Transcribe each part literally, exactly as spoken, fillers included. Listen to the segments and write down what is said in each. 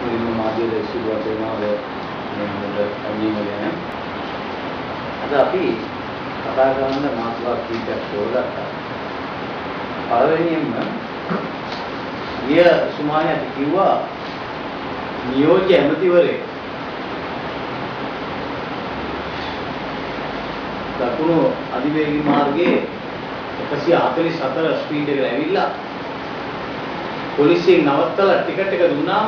මුලින්ම මාධ්‍යයේ සිදුවට වෙනවා මේකට අනිම ගැන. අද අපි කතා කරන්න මාතෘකා කීපයක් තෝරගත්තා. පළවෙනියෙන්ම ගිය සුමානේ අපි කිව්වා නියෝජ්‍ය ඇමතිවරයෙක් දකුණු අධිවේගී මාර්ගයේ එකසිය හතළිස් හතර ස්පීඩ් එකට ඇවිල්ලා පොලිසියෙන් නවත්තලා ටිකට් එක දුන්නාම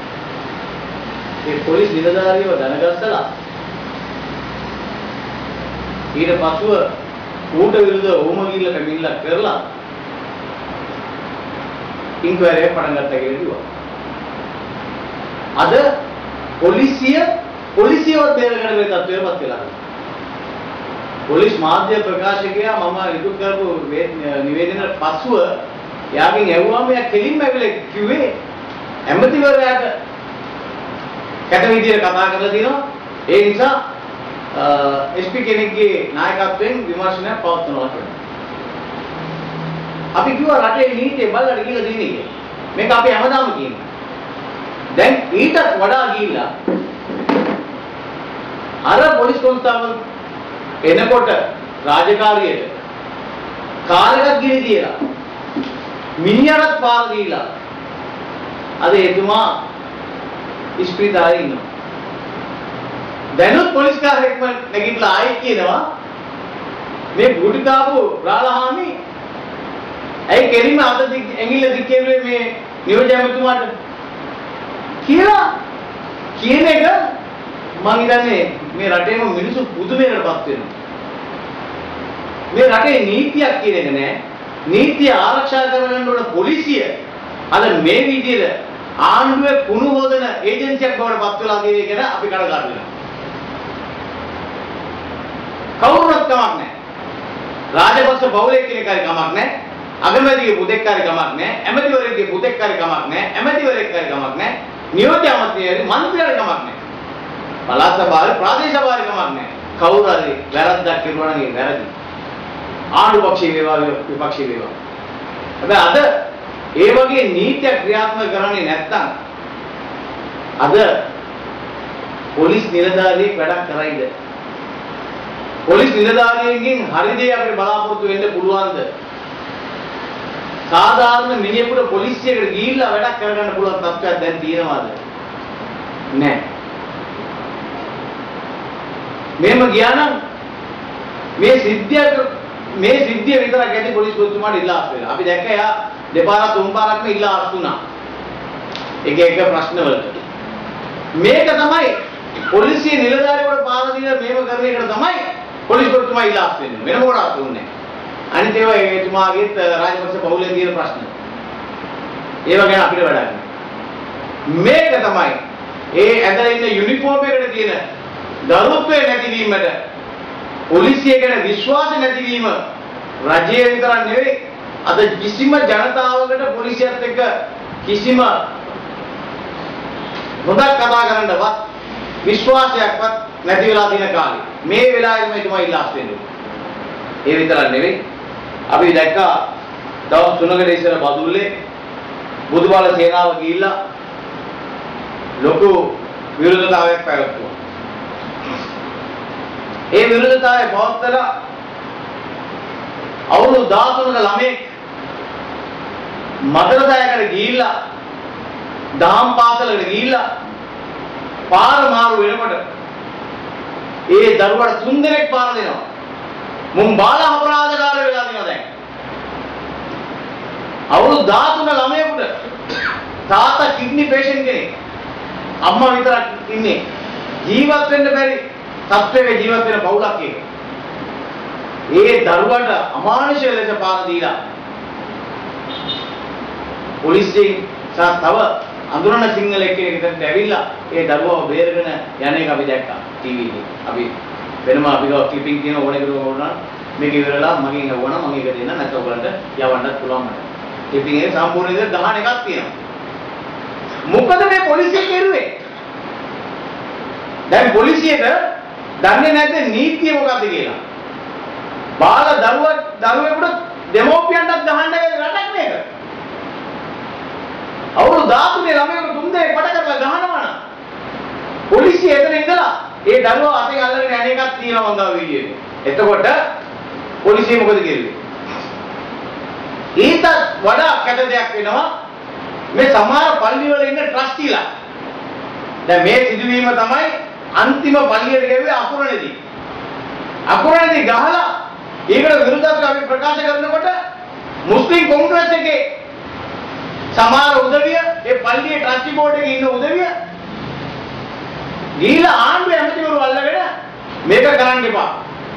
ඒ පොලිස් නිලධාරියව දැනගත්තලා ඊට පසුව ඌට විරුද්ධව ඕම ගිල්ල පැමිණිල්ලක් කරලා ඉන්ක්වයරි එක පටන් ගත්තා කියලා කිව්වා. අද පොලිසිය පොලිසියව බේරගන්න මේ තත්ත්වයටපත් වෙලා. පොලිස් මාධ්‍ය ප්‍රකාශකයා මම ඉදිරි කරපු නිවේදනයේ පසුව යාගෙන් ඇහුවාම එයා කෙලින්ම ඇවිල්ලා කිව්වේ ඇමතිවරයාට කැට විදියට කතා කරලා දිනවා. ඒ නිසා එස් පී කෙනෙක්ගේ නායකත්වයෙන් විමර්ශනයක් පවත්වනවා කියලා. අපි කිව්වා රටේ නීතිය බලලා කියලා දෙන්නේ කියලා. මේක අපි හැමදාම කියනවා. දැන් ඊටත් වඩා ගිහිල්ලා අර පොලිස් කොන්ස්ටාබල් එනකොට රාජකාරියට කාලයක් ගිහින් තියලා මිනිහට පාර දීලා අද එතුමා ඉස්පිරිතාලේ ඉන්නවා. දැනුත් පොලිස් කාර්යයක් නැගිටලා ආයි කියනවා මේ ගුටි දාපු රාලහාමි ඇයි කෙලින්ම අත ඇඟිල්ල දික් කෙරුවේ මේ නියෝජ්‍ය ඇමතුමාට කියලා කියන එක මම හිතන්නේ මේ රටේම මිනිස්සු පුදුමයකටපත් වෙනවා. මේ රටේ නීතියක් කියන එක නෑ. නීතිය ආරක්ෂා කරගන්න ඕන පොලිසිය අද මේ විදිහට ආණ්ඩුවේ කුණු හොදන ඒජන්සියක් බවට පත් වෙලා තියෙන එක ගැන අපි කනගාටු වෙනවා. කවුරුත් කමක් නැහැ. රාජපක්ෂ පවුලේ කෙනෙක් හරි කමක් නැහැ. අගමැතිගේ පුතෙක් හරි කමක් නැහැ. ඇමතිවරයෙක්ගේ පුතෙක් හරි කමක් නැහැ. ඇමතිවරයෙක් හරි කමක් නැහැ. නියෝජ්‍ය අමාත්‍යවරයෙක් මන්ත්‍රීවරයෙක් කමක් නැහැ. පළාත් සභාවේ ප්‍රාදේශීය සභාවේ කමක් නැහැ. කවුරු හරි වැරද්දක් කරුවා නම් ඒ වැරදි. ආණ්ඩු පක්ෂයේ වේවා විපක්ෂයේ වේවා. හැබැයි අද ඒ වගේ නීතියක් ක්‍රියාත්මක කරන්නේ නැත්නම් අද පොලිස් නිලධාරියෙක් වැඩක් කරයිද? පොලිස් නිලධාරියෙක්ගෙන් හරි දේ අපිට බලාපොරොත්තු වෙන්න පුළුවන්ද? සාධාරණ මිනිහෙකුට පොලිසියකට ගිහිල්ලා වැඩක් කරගන්න පුළුවන් තත්ත්වයක් දැන් තියෙනවද? නැහැ. මේම ගියා නම් මේ සිද්ධියට මේ සිද්ධිය විතරක් ඇති පොලිස් පොලිස්තුමාට ඉල්ලා අස් වෙලා. අපි දැක්ක එයා දෙපාරක් තුන් පාරක්ම ඉල්ලා අස් වුණා. එක එක ප්‍රශ්න වලට. මේක තමයි පොලිසිය නිලධාරියෙකුට පාර දීලා මේව කරන එකට තමයි පොලිස් පොලිස්තුමා ඉල්ලා අස් වෙන්නේ. වෙන මොකටවත් දුන්නේ නැහැ. අනිත් ඒවා එතුමාගේත් රාජපක්ෂ පවුලෙන් දින ප්‍රශ්න. ඒව ගැන අපිට වැඩක් නැහැ. මේක තමයි ඒ ඇඳලා ඉන්න යුනිෆෝම් එකට තියෙන දරුත්වය නැතිවීමට පොලිසිය ගැන විශ්වාස නැතිවීම රජයේ විතරක් නෙවෙයි අද කිසිම ජනතාවකට පොලිසියත් එක්ක කිසිම හොඳක් කතා කරන්නවත් විශ්වාසයක්වත් නැති වෙලා තියෙන කාලේ මේ වෙලාවේ මේ තමයි ඉලාස් වෙන්නේ. ඒ විතරක් නෙවෙයි අපි දැක්කා දවස් තුනකට ඉස්සර බදුල්ලේ බුදුබල සේනාව ගිහිල්ලා ලොකු විරෝධතාවයක් පැවැත්වුවා. ඒ විරෝධතාවය පවත්වලා අවුරුදු දහතුනක ළමෙක් මදරසයකට ගිහිල්ලා දහම් පාසලකට ගිහිල්ලා පාර මාරු වෙනකොට ඒ දරුවට තුන් දෙනෙක් පාර දෙනවා. මුන් බාල අපරාධකාරය වෙලා තියෙනවා දැන්. අවුරුදු දහතුන ළමයෙකුට තාත්තා කිඩ්නි පේෂන්ට් කෙනෙක් අම්මා විතරක් ඉන්නේ ජීවත් වෙන්න බැරි තත්ත්වයක ජීවත් වෙන පවුලක් එක. ඒ දරුවට අමානුෂික ලෙස පාර දීලා පොලිසියෙන් තව අඳුරන සිංහලෙක් කෙනෙක් එතනට ඇවිල්ලා ඒ දරුවව බේරගෙන යන එක අපි දැක්කා ටීවී එකේ. අපි වෙනම අපි ගාව ක්ලිපින් තියෙන ඕනේ කියලා වුණා. මේක ඉවරලා මගෙන් අහුවනම් මම ඒක දෙන්න නැත්නම් ඔයගලන්ට යවන්නත් පුළුවන් මට. ක්ලිපින් එකේ සම්පූර්ණ විදිහට දහන එකක් තියෙනවා. මොකද මේ පොලිසිය කෙරුවේ? දැන් පොලිසියට දන්නේ නැද්ද නීතිය මොකක්ද කියලා? බාල දරුවා දරුවෙකුට දෙමෝපියන්ටත් ගහන්න බැරි රටක් මේක. අවුරුදු දහතුනේ ළමයෙකුට තුන් දෙනෙක් වට කරලා ගහනවා නම් පොලිසිය එතන ඉඳලා ඒ දරුවා අතෙන් අල්ලගෙන යන එකක් තියෙනවා මං ගාව වීඩියෝ එකේ. එතකොට පොලිසිය මොකද කියන්නේ? ඊට වඩා කැත දෙයක් වෙනවා මේ සමහර පල්ලි වල ඉන්න ට්‍රස්ටිලා. දැන් මේ සිදුවීම තමයි අන්තිම පල්ලියට ගෙව්වේ අකුරණේදී. අකුරණේදී ගහලා ඒකට විරුද්ධව අපි ප්‍රකාශ කරනකොට මුස්ලිම් කොංග්‍රස් එකේ සමහර උදවිය ඒ පල්ලියේ ට්‍රස්ටි බෝඩ් එකේ ඉන්න උදවිය ගිහිලා ආණ්ඩුවේ ඇමතිවරු අල්ලගෙන මේක කරන්න එපා.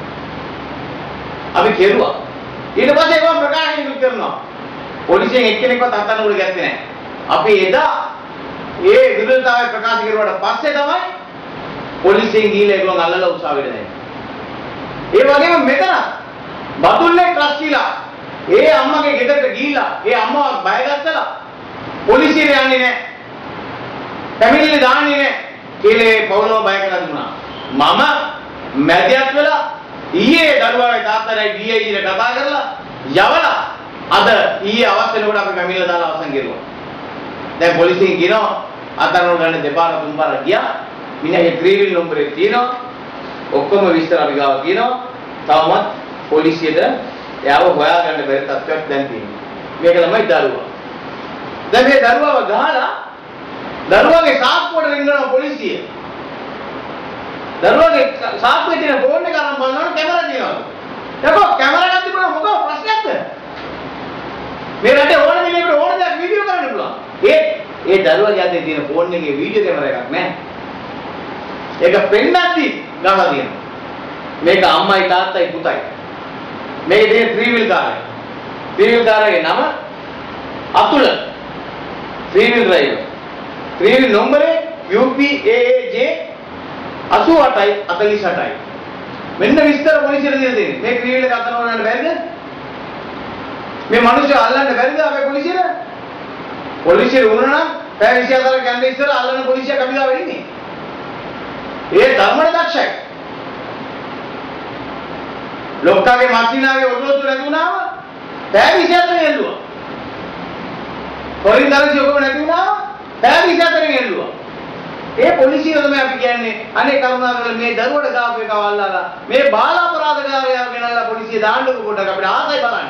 අපි කෙරුවා. ඊට පස්සේ ඒවා ප්‍රකාශන කරනවා. පොලිසියෙන් එක්කෙනෙක්වත් අත්අඩංගුවට ගත්තේ නැහැ. අපි එදා ඒ විරුද්ධතාවය ප්‍රකාශ කරුවාට පස්සේ තමයි පොලිසියෙන් ගිහිල්ලා ඒගොල්ලෝ අල්ලලා උසාවියට දැම්මේ. ඒ වගේම මෙතන බතුල්ලේ ට්‍රස්ටිලා ඒ අම්මගේ ගෙදරට ගිහිල්ලා ඒ අම්මව බයගත්තලා පොලිසියට යන්නේ නැහැ. පැමිණිලි දාන්නේ නැහැ. කියලා පවුලව බය කරලා දුන්නා. මම මැදිහත් වෙලා ඊයේ දරුවාගේ තාත්තටයි ඩී අයි ඊට කතා කරලා යවලා අද ඊයේ අවස් වෙනකොට අපි පැමිණිල්ල දාලා අවසන් කෙරුවා. දැන් පොලිසියෙන් කියනවා අතනෝ ගන්න දෙපාර තුන් පාර ගියා. මිනිහගේ ත්‍රිවිල් නම්බරේ තියෙනවා. ඔක්කොම විස්තර අපි ගාව කියනවා. තවමත් පොලිසියට එයාව හොයාගන්න බැරි තත්ත්වයක් දැන් තියෙනවා. මේක තමයි දරුවා. දැන් මේ දරුවාව ගහලා දරුවාගේ සාක්කුවට රිංගනවා පොලිසිය. දරුවාගේ සාක්කුවේ තියෙන ෆෝන් එක අරන් බලනකොට කැමරා තියෙනවා. දැකෝ කැමරා එකක් තිබුණා මොකද ප්‍රශ්නයක්ද? මේ රටේ ඕන මිනිහෙකුට ඕන දෙයක් වීඩියෝ කරන්න පුළුවන්. ඒ ඒ දරුවාගේ අතේ තියෙන ෆෝන් එකේ වීඩියෝ කැමරා එකක් නැහැ. ඒක පෙන්නද්දි ගහලා තියෙනවා. මේක අම්මයි තාත්තයි පුතයි. මේකේ තියෙන ත්‍රිවිල් කාරය. ත්‍රිවිල් කාරයේ නම අතුල. Three wheel driver. ත්‍රිවිල් නම්බරේ U P A A J අසූ අටයි හතළිස් අටයි. මෙන්න විස්තර පොලිසියට දීලා තියෙන්නේ. මේ ත්‍රිවිල් එක අතන වුණාට බැරිද? මේ මිනිස්සු අල්ලන්න බැරිද අපේ පොලිසියට? පොලිසිය වුණා නම් පැය විසිහතරක් යන්න ඉස්සර අල්ලන පොලිසියක් අපි ගාව ඉන්නේ. ඒ ධර්මණ දක්ෂයි. ලොක්කාගේ මස්සිනාගේ ඔරලෝසු නැති වුණාම පැය විසිහතරෙන් එල්ලුවා. පොලින්දරසි ඔක්කොම නැති වුණාම පැය විසිහතරෙන් එල්ලුවා. ඒ පොලිසිය තමයි අපි කියන්නේ අනේ කරුණාකරලා මේ දරුවට ගාපු එක අල්ලලා මේ බාල අපරාධකාරයව ගෙනල්ලා පොලිසිය දාන්නකො පොඩක් අපිට ආසයි බලන්න.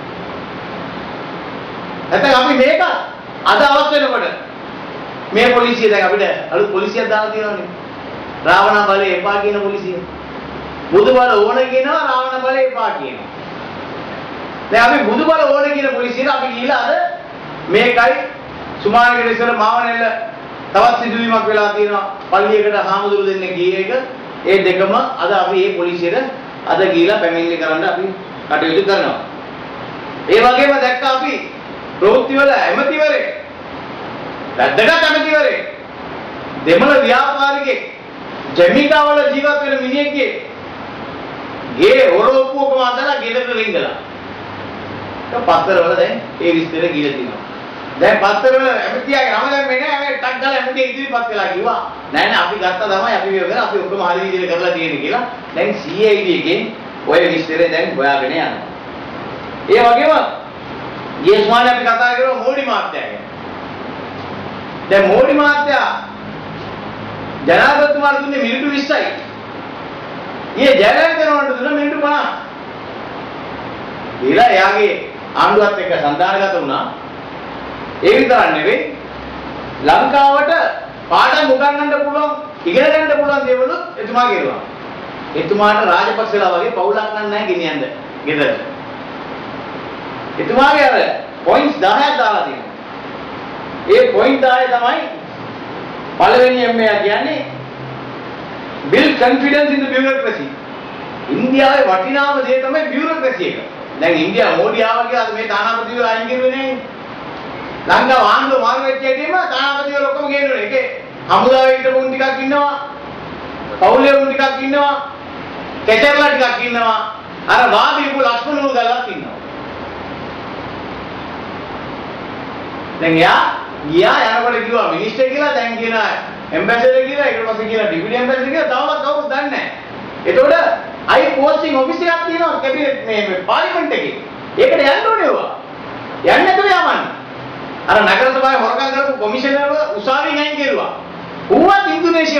නැත්නම් අපි මේක අද අවස් වෙනකොට මේ පොලිසිය දැන් අපිට අලුත් පොලිසියක් දාලා තියෙනවානේ. රාවණ බලේ එපා කියන පොලිසිය. බුදු බල ඕන කියනවා රාවණ බලේ එපා කියනවා. දැන් අපි බුදු බල ඕන කියන පොලිසියට අපි ගිහිලා අද මේකයි සුමානගල ඉස්සර මාවනෙල්ල තවත් සිදුවීමක් වෙලා තියෙනවා. පල්ලියකට හාමුදුරු දෙන්නේ ගියේ එක ඒ දෙකම අද අපි මේ පොලිසියට අද ගිහිලා පැමිණිලි කරන්න අපි කටයුතු කරනවා. ඒ වගේම දැක්ක අපි ප්‍රවෘත්ති වල ඇමතිවරේ වැද්දගත් ඇමතිවරේ දෙමළ ව්‍යාපාරිකේ ජමීකා වල ජීවත් වෙන මිනිහෙක්ගේ ගේ ඔරෝප්පුවකම අදලා ගෙදරට රිංගලා. ඒක පත්තර වල දැන් ඒ විස්තර කියලා තියෙනවා. දැන් පත්තර වල ඇමතියාගේ නම දැන් මේ නෑ මේ ටක් ගාලා ඇමතිය ඉදිරිපත් කළා කිව්වා. නෑ නෑ අපි ගත්තා තමයි අපි මේක කරලා අපි ඔක්කොම හරි විදිහට කරලා තියෙන්නේ කියලා. දැන් සී ආයි ඩී එකෙන් ඔය විස්තරය දැන් හොයාගෙන යනවා. ඒ වගේම ඊස්මාන අපි කතා කරා මෝඩි මාත්‍යා ගැන. දැන් මෝඩි මාත්‍යා ජනාධිපතිතුමාට දුන්නේ මිනිත්තු විස්සයි. ඊයේ ජයලලිතනට දුන්න මිනිත්තු පනහක්. ඊළා එයාගේ ආණ්ඩුවත් එක්ක සන්දානගත වුණා. ඒ විතරක් නෙවෙයි ලංකාවට පාඩම් උගන්වන්න පුළුවන් ඉගෙන ගන්න පුළුවන් දේවලුත් එතුමා කෙරුවා. එතුමාට රාජපක්ෂලා වගේ පවුලක් නැහැ ගෙනියන්න ගෙදරට. එතුමාගේ අර පොයින්ට්ස් දහයක් දාලා තියෙනවා. ඒ පොයින්ට් දහය තමයි පළවෙනි එම් එක කියන්නේ build confidence in the bureaucracy. ඉන්දියාවේ වටිනාම දේ තමයි bureaucracy එක. දැන් ඉන්දියාව මෝඩි ආවා කියලා මේ තානාපතිව අයින් කරුවේ නේ. ලංකාව ආණ්ඩුව මාරු වෙච්ච එකේම තානාපතිව ඔක්කොම ගේනවා. ඒකේ හමුදාවේ හිටපු උන් ටිකක් ඉන්නවා. පවුලේ උන් ටිකක් ඉන්නවා. කෙචර්ලා ටිකක් ඉන්නවා. අර වාදීපු ලක්ෂ්මණ උදලක් ඉන්නවා. දැන් යා ගියා යනකොට කිව්වා මිනිස්ටර් කියලා දැන් කියන ඇම්බැසඩර් කියලා ඊට පස්සේ කියලා ඩිපිටි ඇම්බැසඩර් කියලා තවමත් කවුරුත් දන්නේ නැහැ. එතකොට අයි පෝස්ටිං ඔෆිස් එකක් තියෙනවා කැබිනට් මේ මේ පාර්ලිමේන්තු එකේ. ඒකට යන්න ඕනේ ඒවා. යන්නේ නැතුව යවන්නේ. අර නගර සභාවේ හොරකම් කරපු කොමිෂනර්ව උසාවියෙන් අයින්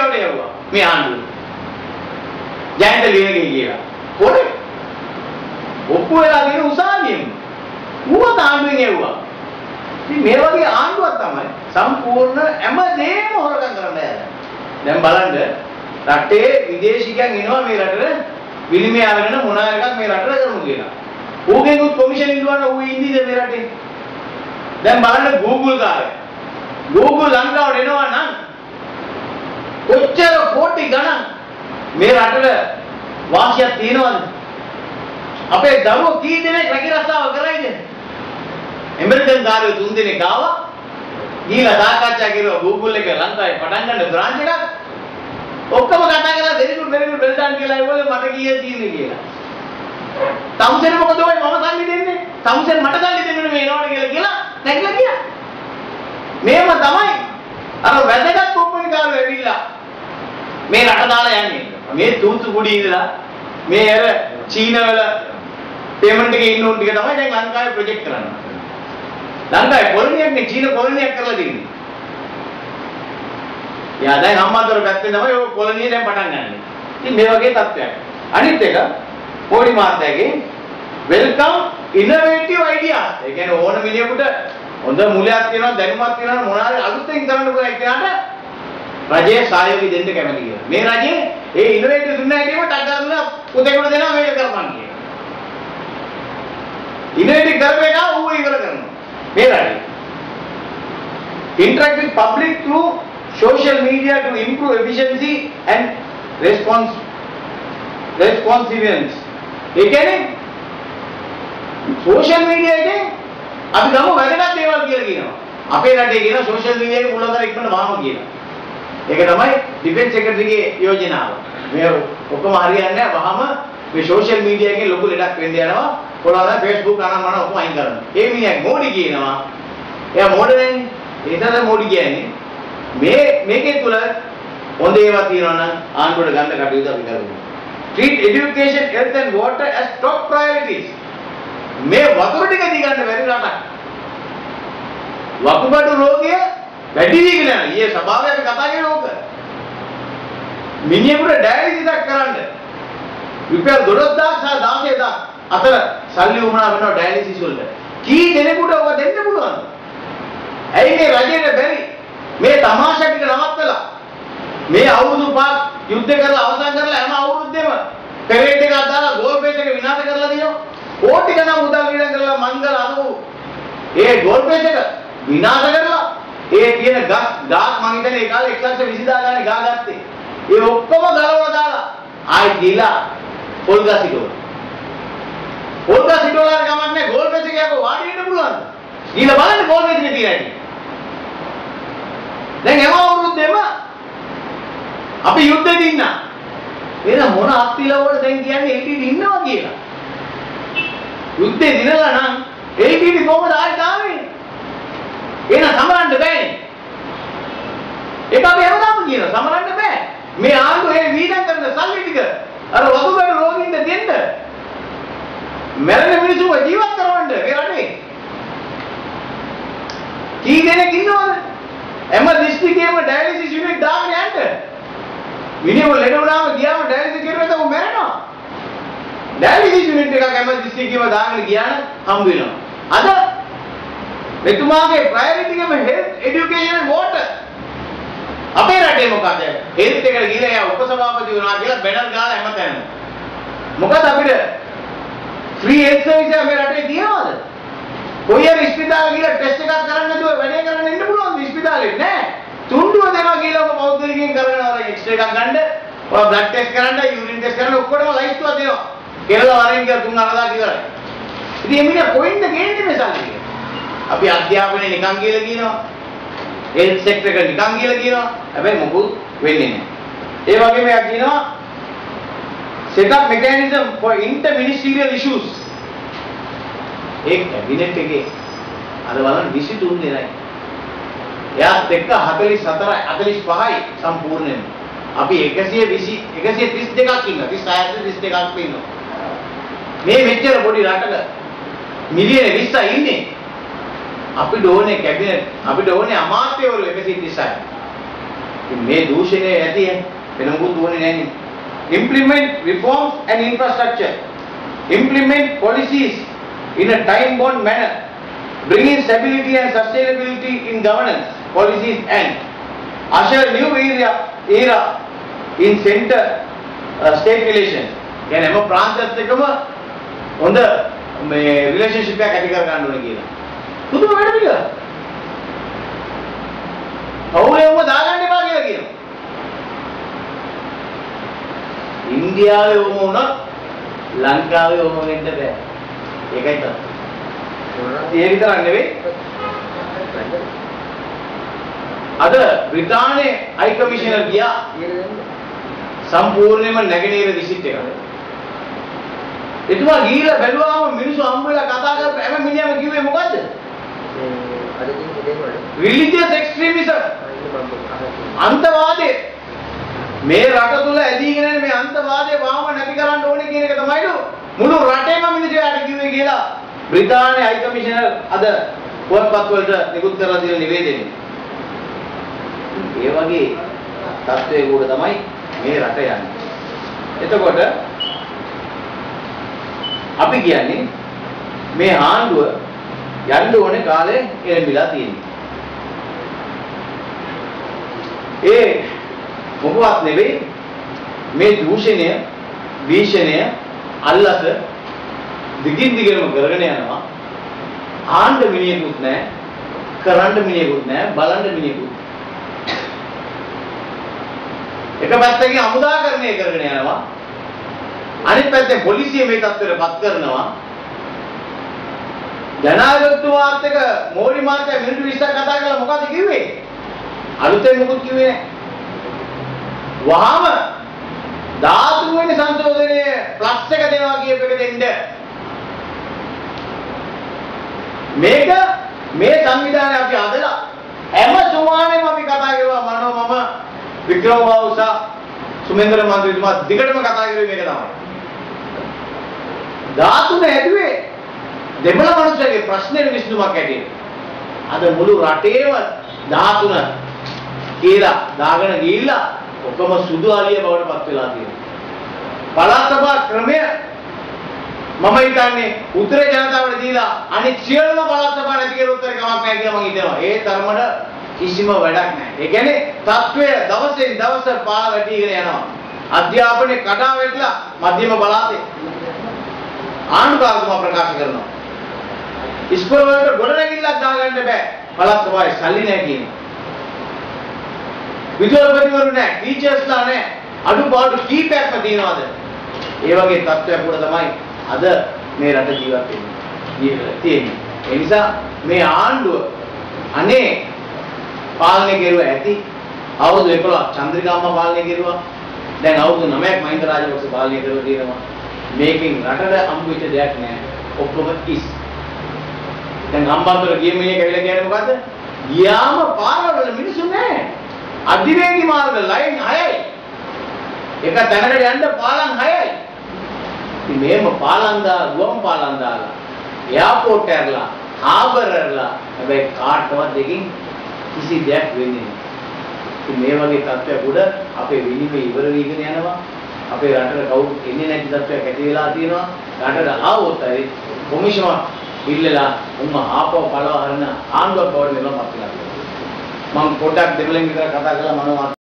බවට යවුවා. මේ ආණ්ඩුව. ජයන්ත ලියනගේ කියලා. පොරේ. ඔප්පු වෙලා දෙන උසාවියෙම. ඌව ආණ්ඩුවෙන් යවුවා. ඉතින් මේ වගේ ආණ්ඩුවක් තමයි සම්පූර්ණ හැමදේම හොරකම් කරන්න යන්නේ. දැන් බලන්න රටේ විදේශිකයන් එනවා මේ රටට විනිමය අරගෙන මොන එකක් මේ රටට කරමු කියලා. ඌගෙන් උත් කොමිෂන් ඉල්ලුවාන ඌ ඉන්දියද මේ රටේ. දැන් බලන්න Google කාර්යය. Google ලංකාවට එනවා නම් කොච්චර කෝටි ගණන් මේ රටට වාසියක් තියනවද? අපේ දරුවෝ කී දෙනෙක් රැකී රස්සාව කරයිද? ඇමරිකන් කාර්යය තුන් දෙනෙක් ආවා. ගිහලා සාකච්ඡා කරුවා Google එක ලංකාවේ පටන් ගන්න බ්‍රාන්ච් එකක්. ඔක්කොම කතා කරලා දෙරිකුත් දෙරිකුත් බෙල්ඩන් කියලා ඒවල මට කීයක් තියෙන්නේ කියලා. තමුසෙන් මොකද ඔය මම සල්ලි දෙන්නේ? තමුසෙන් මට සල්ලි දෙන්න මේ එනවනේ කියලා කියලා නැගිලා ගියා. මේව තමයි අර වැදගත් කම්පැනි කාරයෝ ඇවිල්ලා මේ රට දාලා යන්නේ. මේ තූතුකුඩි ඉඳලා මේ අර චීන වල පේමන්ට් එකේ ඉන්න උන් ටික තමයි දැන් ලංකාවේ ප්‍රොජෙක්ට් කරන්නේ. ලංකාවේ කොලොනියක් නේ චීන කොලොනියක් කරලා දෙන්නේ. යා දැන් අම්මාතර පැත්තේ තමයි ඔය කොලොනිය දැන් පටන් ගන්නෙ. ඉතින් මේ වගේ තත්ත්වයක්. අනිත් එක පොඩි මාර්ගයේ වෙල්කම් ඉනෝවේටිව් අයිඩියාස්. ඒ කියන්නේ ඕන මිනිහෙකුට හොඳ මූලයක් තියෙනවා දැනුමක් තියෙනවා මොනවාරි අලුතෙන් කරන්න පුළුවන් එක්කනට රජයේ සහයෝගය දෙන්න කැමති කියලා. මේ රජයේ ඒ ඉනෝවේටිව් දුන්නා කියේම ටක් ගාලා පුතේකට දෙනවා මේක කරපන් කියලා. ඉනෝවේටිව් කරපේක ඌ ඉවර කරනවා. මේ රටේ. Interact with public through social media to improve efficiency and response responsiveness. ඒ කියන්නේ social media එකේ අපි ගමු වැදගත් දේවල් කියලා කියනවා. අපේ රටේ කියන social media එකේ මුලතර ඉක්මනට වහම කියනවා. ඒක තමයි ඩිෆෙන්ස් සෙක්‍රටරිගේ යෝජනාව. මේ ඔක්කොම හරියන්නේ නැහැ. වහම මේ social media එකේ ලොකු ලඩක් වෙන්න යනවා. කොහොමද Facebook අනම මන ඔක්කොම අයින් කරනවා. ඒ මිනිහා මෝඩි කියනවා. එයා මෝඩ නෙන්නේ. ඒ තමයි මෝඩි කියන්නේ. මේ මේකේ තුල හොඳ ඒවා තියෙනවා නම් ආණ්ඩුවට ගන්න කටයුතු අපි කරමු. Treat education, health and water as top priorities. මේ වතුර ටික දී ගන්න බැරි රටක්. වකුගඩු රෝගය වැඩි වීගෙන යනවා. ඊයේ සභාවේ අපි කතා කරේ ඕක. මිනිහෙකුට ඩයලිසිස් එකක් කරන්න රුපියල් දොළොස් හදාරක් සහ දාසය හදාරක් අතර සල්ලි වුණා වෙනවා ඩයලිසිස් වලට. කී දෙනෙකුට ඔක දෙන්න පුළුවන්ද? ඇයි මේ රජයට බැරි? මේ තමාෂා ටික නවත්තලා මේ අවුරුදු පහක් යුද්ධ කරලා අවසන් කරලා හැම අවුරුද්දෙම පෙරේඩ් එකක් දාලා ගෝල් බේස් එක විනාශ කරලා දිනවා. කෝටි ගණන් මුදල් වියදම් කරලා මංගල අනු ඒ ගෝල් බේස් එක විනාශ කරලා ඒ තියෙන ගස් ගාස් මං හිතන්නේ ඒ කාලේ එක ලක්ෂ විසිදාහ ගානේ ගා ගත්තේ. ඒ ඔක්කොම ගලවලා දාලා ආයි ගිලා පොල් ගස් හිටවල. පොල් ගස් හිටවලා ගමන් නැහැ ගෝල් බේස් එකේ යකෝ වාඩි වෙන්න පුළුවන්ද? ගිහලා බලන්න ගෝල් බේස් එකේ තියෙන්නේ. දැන් හැම අවුරුද්දෙම අපි යුද්ධෙදී ඉන්නා. එහෙනම් මොන අත්තිලවල දැන් කියන්නේ එල්ටීඩී ඉන්නවා කියලා. යුද්ධේ දිනලා නම් එල්ටීඩී කොහොමද ආයෙත් ආවේ? එහෙනම් සමරන්න බෑනේ. ඒක අපි හැමදාම කියනවා සමරන්න බෑ. මේ ආණ්ඩුව ඒ වීදම් කරන සල්ලි ටික අර වතුගඩු රෝගීන්ට දෙන්න. මැරෙන මිනිස්සුව ජීවත් කරවන්න මේ රටේ. කී දෙනෙක් ඉන්නවද? හැම දිස්ත්‍රික්කයේම ඩයලිසිස් යුනිට් දාගෙන යන්න. මිනිහව ලෙඩ වුණාම ගියාම ඩයලිසිස් කරුවට උන් මැරෙනවා. ඩයලිසිස් යුනිට් එකක් හැම දිස්ත්‍රික්කයේම දාගෙන ගියා නම් හම්බ වෙනවා. අද මෙතුමාගේ ප්‍රයොරිටි එකම හෙල්ත් এডুকেෂන් වෝටර්. අපේ රටේ මොකද? හෙල්ත් එකට ගිහලා එයා උපසභාපති වුණා කියලා බැනර් ගාලා හැමතැනම. මොකද අපිට ෆ්‍රී හෙල්ත් සර්විස් එක මේ රටේ තියනවද? කොයි හරි ස්පිතාලෙ ගිහලා ටෙස්ට් එකක් කරන්න නැතුව වැඩේ කරන්න ඉන්න පුළුවන්ද ස්පිතාලෙ? නෑ. තුන්ඩුව දෙනවා කියලා ඔබ පෞද්ගලිකයෙන් කරනවා එක්ස්රේ එකක් ගන්න, ඔය බ්ලඩ් ටෙස්ට් කරන්න, යුරින් ටෙස්ට් කරන්න ඔක්කොම ලයිස්තුවක් දෙනවා. කියලා වරෙන් කියලා තුන් අරදා කියලා. ඉතින් එමිනේ කොයින්ද ගේන්නේ මේ සල්ලි? අපි අධ්‍යාපනයේ නිකන් කියලා කියනවා. හෙල්ත් සෙක්ටර් එක නිකන් කියලා කියනවා. හැබැයි මොකුත් වෙන්නේ නැහැ. ඒ වගේම යා කියනවා set up mechanism for interministerial issues. ඒ කැබිනට් එකේ අර බලන්න විසි තුන් දෙනයි. එයාත් එක්ක හතළිස් හතරයි හතළිස් පහයි සම්පූර්ණයෙන්. අපි එකසිය විසි එකසිය තිස් දෙකක් ඉන්නවා. තිස් හයයි තිස් දෙකක් ඉන්නවා. මේ මෙච්චර පොඩි රටක මිලියන විස්සයි ඉන්නේ. අපිට ඕනේ කැබිනට් අපිට ඕනේ අමාත්‍යවරු එකසිය තිසයි. මේ දූෂණය ඇති වෙන මොකුත් ඕනේ නැහැ. Implement reforms and infrastructure. Implement policies in a time-bound manner, bringing stability and sustainability in governance policies and usher new era era in center uh, state relations. කියන්නේ හැම ප්‍රාන්තයත් එක්කම හොඳ මේ රිලේෂන්ෂිප් එකක් ඇති කර ගන්න ඕනේ කියලා. පුදුම වැඩ පිළිවෙල. අවුලේම දාගන්න එපා කියලා කියනවා. ඉන්දියාවේ වුම වුණා ලංකාවේ වුම වෙන්න බෑ. ඒකයි තමයි. ඒ විතරක් නෙවෙයි. අද බ්‍රිතාන්‍යයේ හයි කමිෂනර් ගියා සම්පූර්ණයෙන්ම නැගෙනහිර විසිට් එකකට. එතුමා ගිහිල්ලා බැලුවාම මිනිස්සු හම්බ වෙලා කතා කරපු හැම මිනිහම කිව්වේ මොකද්ද? religious extremism. අන්තවාදය. මේ රට තුල ඇදීගෙන මේ අන්තවාදය වාම නැති කරන්න ඕනේ කියන එක තමයිලු මුළු රටේම මිනිස්සු යාට කිව්වේ කියලා බ්‍රිතාන්‍ය හයි කමිෂනර් අද පුවත්පත් වලට නිකුත් කරලා තියෙන නිවේදනය. ඒ වගේ තත්ත්වයක උඩ තමයි මේ රට යන්නේ. එතකොට අපි කියන්නේ මේ ආණ්ඩුව යන්න ඕනේ කාලේ එළඹිලා තියෙනවා. ඒ මොකවත් නෙවෙයි මේ දූෂණය, භීෂණය, අල්ලස දිගින් දිගටම කරගෙන යනවා. ආණ්ඩ මිනිහෙකුත් නැහැ, කරන්න මිනිහෙකුත් නැහැ, බලන්න මිනිහෙකුත්. එක පැත්තකින් අමුදාකරණය කරගෙන යනවා. අනිත් පැත්තෙන් පොලිසිය මේ තත්ත්වයටපත් කරනවා. ජනාධිපතිතුමාත් එක්ක මෝඩි මාත්‍යා මිනිත්තු විස්සක් කතා කරලා මොකද කිව්වේ? අලුතෙන් මොකුත් කිව්වේ නැහැ. වහාම ධාතු වෙන සංශෝධනයේ ප්ලස් එක දෙනවා කියප එක දෙන්න. මේක මේ සංවිධානය අපි අදලා හැම සුමානෙම අපි කතා කරුවා මනෝ මම වික්‍රම බාවුසා සුමේන්ද්‍ර මන්ත්‍රීතුමා දිගටම කතා කරුවේ මේක තමයි. ධාතුන හැදුවේ දෙමළ මිනිස්සුගේ ප්‍රශ්නේ විසඳුමක් ඇටියෙ. අද මුළු රටේම ධාතුන කියලා දාගෙන ගිහිල්ලා ඔක්කොම සුදු අලිය බවට පත් වෙලා තියෙනවා. පළාත් සභා ක්‍රමය මම හිතන්නේ උත්තර ජනතාවට දීලා අනිත් සියලුම පළාත් සභා නැති කියලා උත්තර කමක් නැහැ කියලා මම හිතනවා. ඒ තරමට කිසිම වැඩක් නැහැ. ඒ කියන්නේ තත්වය දවසෙන් දවස පාර වැටිගෙන යනවා. අධ්‍යාපනයේ කඩා වැටලා මධ්‍යම පළාතේ ආණ්ඩුකාරතුමා ප්‍රකාශ කරනවා. ඉස්කෝල වලට ගොඩනැගිල්ලක් දාගන්න බෑ. පළාත් සභාවේ සල්ලි නැහැ කියනවා. විදුහල්පතිවරු නැහැ, ටීචර්ස්ලා නැහැ. අඩුපාඩු කීපයක්ම තියෙනවාද? ඒ වගේ තත්ත්වයක් උඩ තමයි අද මේ රට ජීවත් වෙන්නේ. තියෙන්නේ. ඒ නිසා මේ ආණ්ඩුව අනේ පාලනය කෙරුවා ඇති. අවුරුදු එකොළහක් චන්ද්‍රිකාම්මා පාලනය කෙරුවා. දැන් අවුරුදු නවයක් මහින්ද රාජපක්ෂ පාලනය කරලා තියෙනවා. මේකෙන් රටට හම්බ වෙච්ච දෙයක් නෑ. ඔක්කොම ඉස්. දැන් අම්බන්තොට ගිය මිනිහ කවිලා කියන්නේ මොකද්ද? ගියාම පාරවල මිනිස්සු නෑ. අධිවේගී මාර්ග ලයින් හයයි. එක තැනකට යන්න පාලම් හයයි. ඉතින් මේම පාලම් දාලා, ගුවන් පාලම් දාලා, එයාපෝට් එකලා, හාබර් එකලා හැබැයි කාටවත් දෙකින් කිසි දෙයක් වෙන්නේ නැහැ. ඉතින් මේ වගේ තත්ත්වයක් උඩ අපේ විනිමය ඉවර වීගෙන යනවා. අපේ රටට කවුරුත් එන්නේ නැති තත්ත්වයක් ඇති වෙලා තියෙනවා. රටට ආවොත් හරි කොමිෂම ඉල්ලලා උම්ම ආපව පළව හරන ආණ්ඩුවක් බවට මෙලොව පත් වෙලා තියෙනවා. මම පොඩ්ඩක් දෙමළෙන් විතර කතා කරලා මම